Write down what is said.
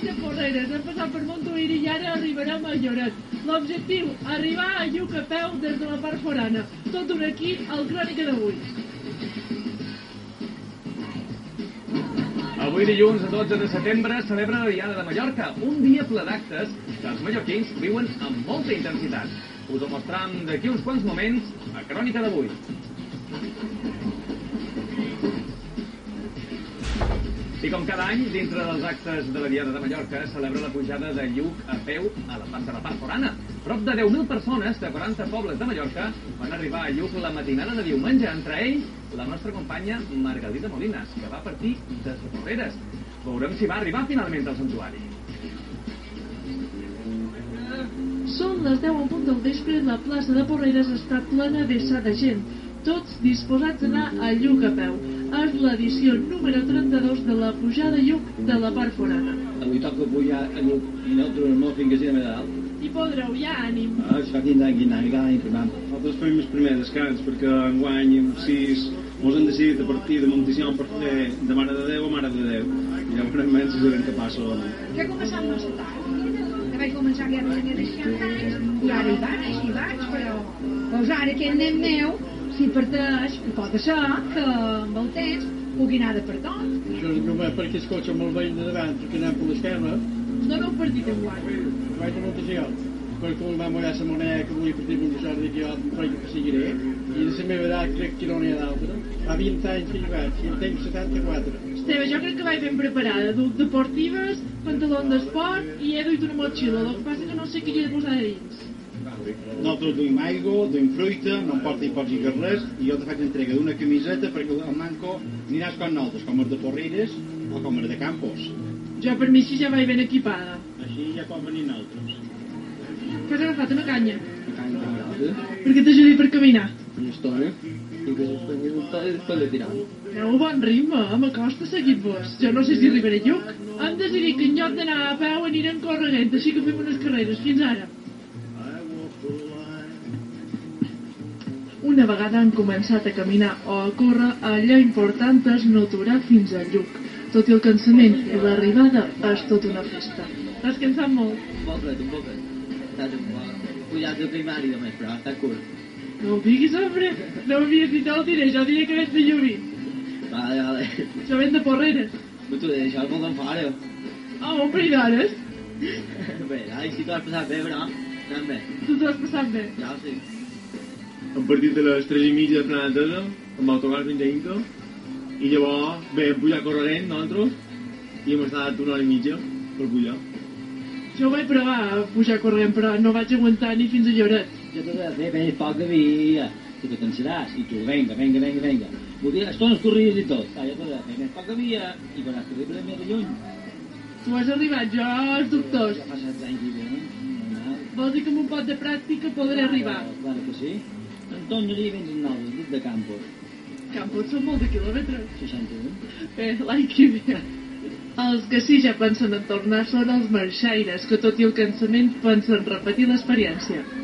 de Porreres, hem passat per Montuïri i ara arribarem a Lloret. L'objectiu, arribar a Lluc a peu des de la part forana. Tot un equip al Crònica d'avui. Avui dilluns, 12 de setembre, celebra la Diada de Mallorca, un dia ple d'actes que els mallorquins viuen amb molta intensitat. Us ho mostram d'aquí uns quants moments a Crònica d'avui. I com cada any, dintre dels actes de la Diada de Mallorca, celebra la pujada de Lluc a peu a la part forana. Prop de 10.000 persones de 40 pobles de Mallorca van arribar a Lluc la matinada de diumenge, entre ells la nostra companya Margalida Molinas, que va partir des de Porreres. Veurem si va arribar finalment al santuari. Són les 10 en punt del vespre i la plaça de Porreres està plena de gent, tots disposats a anar a Lluc a peu. És l'edició número 32 de la pujada a Lluc de la part forana. Avui toca pujar a Lluc i nosaltres no fins a de dalt. Hi podreu, ja ànim. Això quina any per tant. Nosaltres fem els primers descans perquè enguany amb 6 mos han decidit a partir de Montisión per fer de Mare de Déu a Mare de Déu. I ja veurem si serem capaços o no. Jo he començat massa tard. Que vaig començar que ja tenia 60 anys i ara hi vaig, però doncs ara aquest nen meu, si parteix, pot ser que amb el temps pugui anar de per tot. Això és només perquè el cotxe amb el veí de davant, que anem per l'esquerra, No n'heu partit enguany. vaig a Montisión, perquè em va mullar la moneda que volia partir amb un de que jo em feia que seguiré, i de la meva edat crec que no n'hi ha d'altra. Fa 20 anys que hi vaig, i en tenc 74. Esteve, jo crec que vaig ben preparada. Duc deportives, pantaló d'esport i he duit una motxilla. El que passa que no sé què hi he de posar a dins. Nosaltres duim aigua, duim fruita, no em porta hipòxic res, i jo te faig entrega d'una camiseta perquè el manco aniràs com nosaltres, com els de Porreres o com els de Campos. Jo per mi així ja vaig ben equipada. Així ja pot venir nosaltres. Que has agafat una canya? Que canya tan grande. Perquè t'ajudi per caminar. Una estona, i que s'espengui un to i després de tirar. Feu bon ritme, m'acosta seguit-vos. Jo no sé si arribaré a Lluc. Hem decidit que en lloc d'anar a peu anirem correguent, així que fem unes carreres. Fins ara. Una vegada han començat a caminar o a córrer, allò important és no aturar fins a Lluc. Tot i el cansament i l'arribada és tot una festa. Has cansat molt? Un poquet. Estàs pujat de primari només, però està curt. No ho diguis, hombre. No m'havies dit el diré, jo diria que veig de Llubí. Vale. Jo venc de Porreres. Però tu deixes el molt enfora. Oh, però i d'hores? Bé, si t'ho has passat bé, però anem bé. Tu t'ho has passat bé. Ja ho sé. Hem partit a les 3:30 de Planetesa, amb autocar fins a Inca, i llavors vam pujar corrent nosaltres, i hem estat una hora i mitja per pujar. Jo vaig provar a pujar corrent, però no vaig aguantar ni fins a Lloret. Jo t'ho he de fer ben poc de via, que te cansaràs, i tu, venga. Vull dir, estones corrides i tot. Jo t'ho he de fer ben poc de via, i quan has corrit més de lluny. Tu has arribat, jo als doctors. Ja fa 7 anys que hi ve, Vols dir que amb un pot de pràctica podré arribar? Claro que sí. Antonio vens en noves, dit de Campos. Campos són molt de quilòmetres. 61. L'any que ve. Els que sí ja pensen en tornar són els marxaires, que tot i el cansament pensen repetir l'experiència.